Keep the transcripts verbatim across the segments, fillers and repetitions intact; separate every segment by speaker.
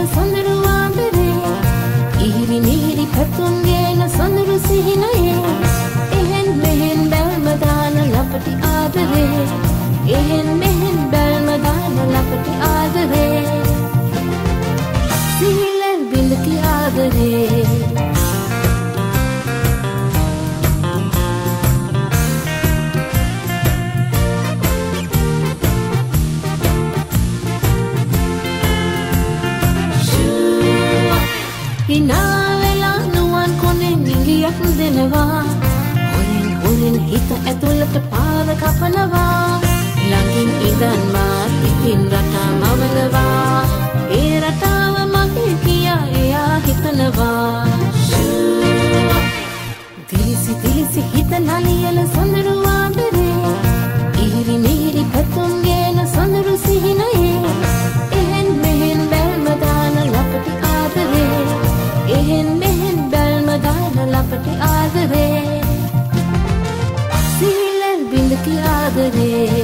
Speaker 1: සොඳුරු ආදරේ ඉහිරි මිහිරි පැතුම් ගෙන සොඳුරු සිහිනයේ එහෙන් මෙහෙන් බැල්ම දාන ලපටි ආදරේ එහෙන් මෙහෙන් බැල්ම දාන ලපටි ආදරේ සිහිලෙන් බිඳකි ආදරේ හිනාවෙලා නුවන් කොනෙන් නිලියක් දෙනවා හොරෙන් හොරෙන් හිත ඇතුළට පාර කපනවා ළඟින් ඉඳන් මාත් ඉතින් රටා මවනවා ඒ රටාව මගේ කියා එයා හිතනවා දිලිසි දිලිසි හිත නලියල සොඳුරු ආදරේ ඉහිරි මිහිරි පැතුම් ගෙන සොඳුරු සිහිනයේ එහෙන් මෙහෙන් බැල්ම දාන ලපටි ආදරේ එහෙන් මෙහෙන් බැල්ම දාන ලපටි ආදරේ සිහිලෙන් බිඳකි ආදරේ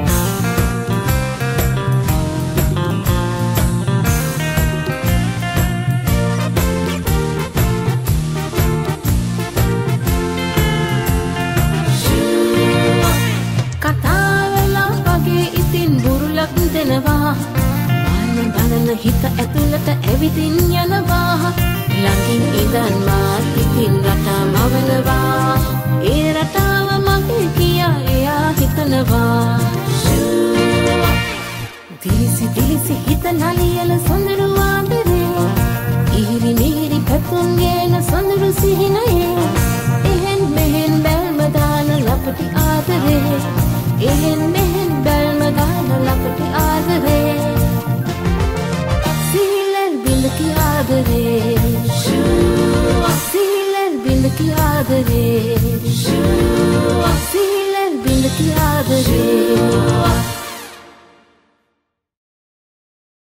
Speaker 1: කතාවෙලා වගේ ඉතින් බුරුලක් දෙනවා බලන බලන හිත ඇතුළට ඇවිදින් යනවා ළඟින් ඉඳන් මාත් ඉතින් රටා මවනවා ඒ රටාව මගේ කියා එයා හිතනවා දිලිසි දිලිසි හිත නලියල සොඳුරු ආදරේ ඉහිරි මිහිරි පැතුම් ගෙන සොඳුරු සිහිනයේ එහෙන් මෙහෙන් බැල්ම දාන ලපටි ආදරේ එහෙන් මෙහෙන් බැල්ම දාන ලපටි ආදරේ සිහිලෙන් බිඳකි ආදරේ සිහිලෙන් බිඳකි ආදරේ සිහිලෙන් බිඳකි ආදරේ